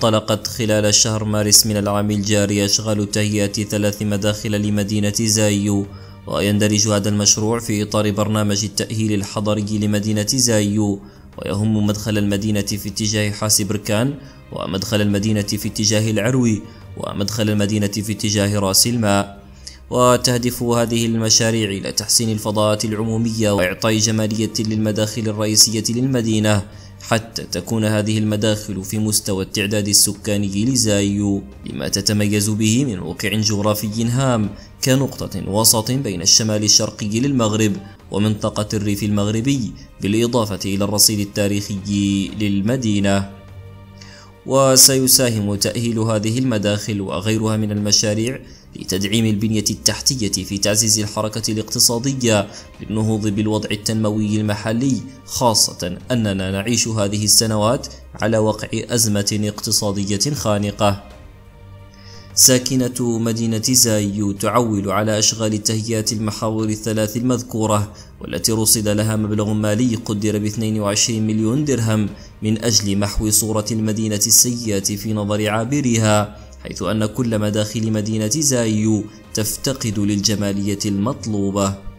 انطلقت خلال شهر مارس من العام الجاري أشغال تهيئة 3 مداخل لمدينة زايو، ويندرج هذا المشروع في إطار برنامج التأهيل الحضري لمدينة زايو، ويهم مدخل المدينة في اتجاه حاس بركان، ومدخل المدينة في اتجاه العروي، ومدخل المدينة في اتجاه رأس الماء. وتهدف هذه المشاريع إلى تحسين الفضاءات العمومية وإعطاء جمالية للمداخل الرئيسية للمدينة، حتى تكون هذه المداخل في مستوى التعداد السكاني لزايو، لما تتميز به من موقع جغرافي هام كنقطة وسط بين الشمال الشرقي للمغرب ومنطقة الريف المغربي، بالإضافة إلى الرصيد التاريخي للمدينة. وسيساهم تأهيل هذه المداخل وغيرها من المشاريع لتدعيم البنية التحتية في تعزيز الحركة الاقتصادية للنهوض بالوضع التنموي المحلي، خاصة أننا نعيش هذه السنوات على وقع أزمة اقتصادية خانقة. ساكنة مدينة زايو تعول على أشغال تهيئة المحاور الثلاث المذكورة، والتي رصد لها مبلغ مالي قدر ب22 مليون درهم من أجل محو صورة المدينة السيئة في نظر عابرها، حيث أن كل مداخل مدينة زايو تفتقد للجمالية المطلوبة.